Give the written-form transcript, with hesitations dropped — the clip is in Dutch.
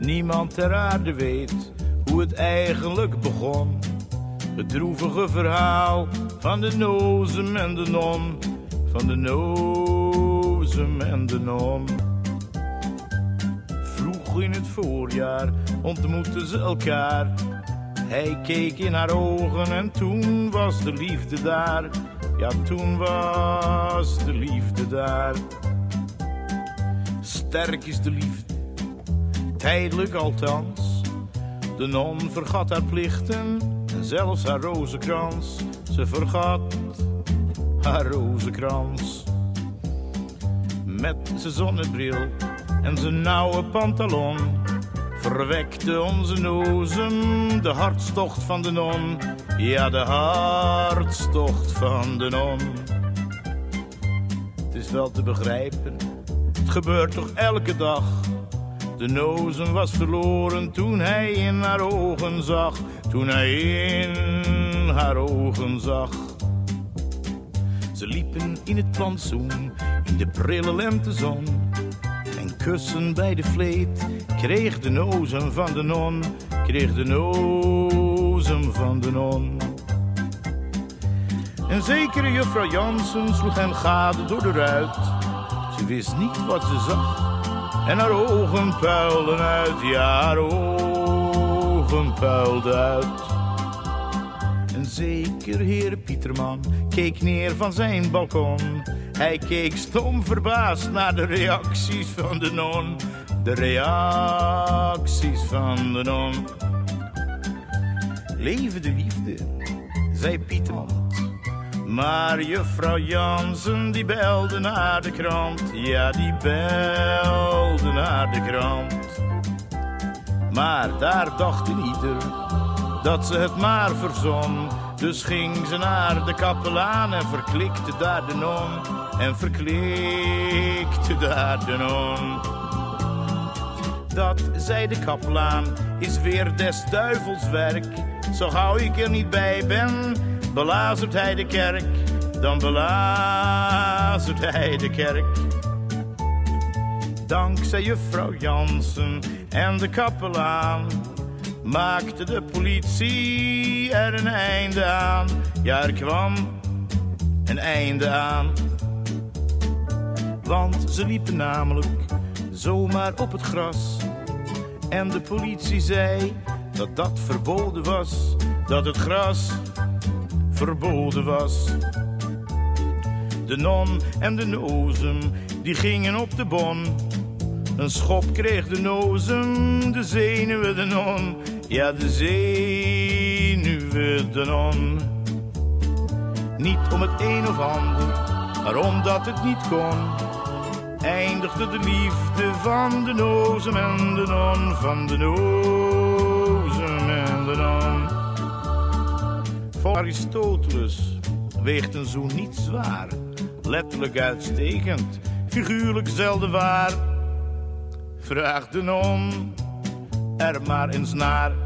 Niemand ter aarde weet hoe het eigenlijk begon. Het droevige verhaal van de nozem en de non. Van de nozem en de non. Vroeg in het voorjaar ontmoetten ze elkaar. Hij keek in haar ogen en toen was de liefde daar. Ja, toen was de liefde daar. Sterk is de liefde, tijdelijk althans. De non vergat haar plichten en zelfs haar rozenkrans. Ze vergat haar rozenkrans. Met zijn zonnebril en zijn nauwe pantalon verwekte onze nozem de hartstocht van de non. Ja, de hartstocht van de non. Het is wel te begrijpen, het gebeurt toch elke dag. De nozem was verloren toen hij in haar ogen zag. Toen hij in haar ogen zag. Ze liepen in het plantsoen, in de prille lentezon. En kussen bij de vleet kreeg de nozem van de non. Kreeg de nozem van de non. En zekere juffrouw Jansen sloeg hen gade door de ruit. Ze wist niet wat ze zag en haar ogen puilden uit. Ja, haar ogen puilden uit. En zeker heer Pieterman keek neer van zijn balkon. Hij keek stom verbaasd naar de reacties van de non. De reacties van de non. Leven de liefde, zei Pieterman. Maar juffrouw Jansen die belde naar de krant. Ja, die belde naar de krant. Maar daar dacht een ieder dat ze het maar verzon. Dus ging ze naar de kapelaan en verklikte daar de non. En verklikte daar de non. Dat, zei de kapelaan, is weer des duivels werk. Zo gauw ik er niet bij ben, belazert hij de kerk. Dan belazert hij de kerk. Dankzij juffrouw Jansen en de kapelaan maakte de politie er een einde aan. Ja, er kwam een einde aan. Want ze liepen namelijk zomaar op het gras. En de politie zei dat dat verboden was. Dat het gras verboden was. De non en de nozem die gingen op de bon. Een schop kreeg de nozem, de zenuwen de non. Ja, de zenuwen de non. Niet om het een of ander, maar omdat het niet kon, eindigde de liefde van de nozem en de non. Van de nozem en de non. Voor Aristoteles weegt een zoen niet zwaar. Letterlijk uitstekend, figuurlijk zelden waar. Vraag de non er maar eens naar.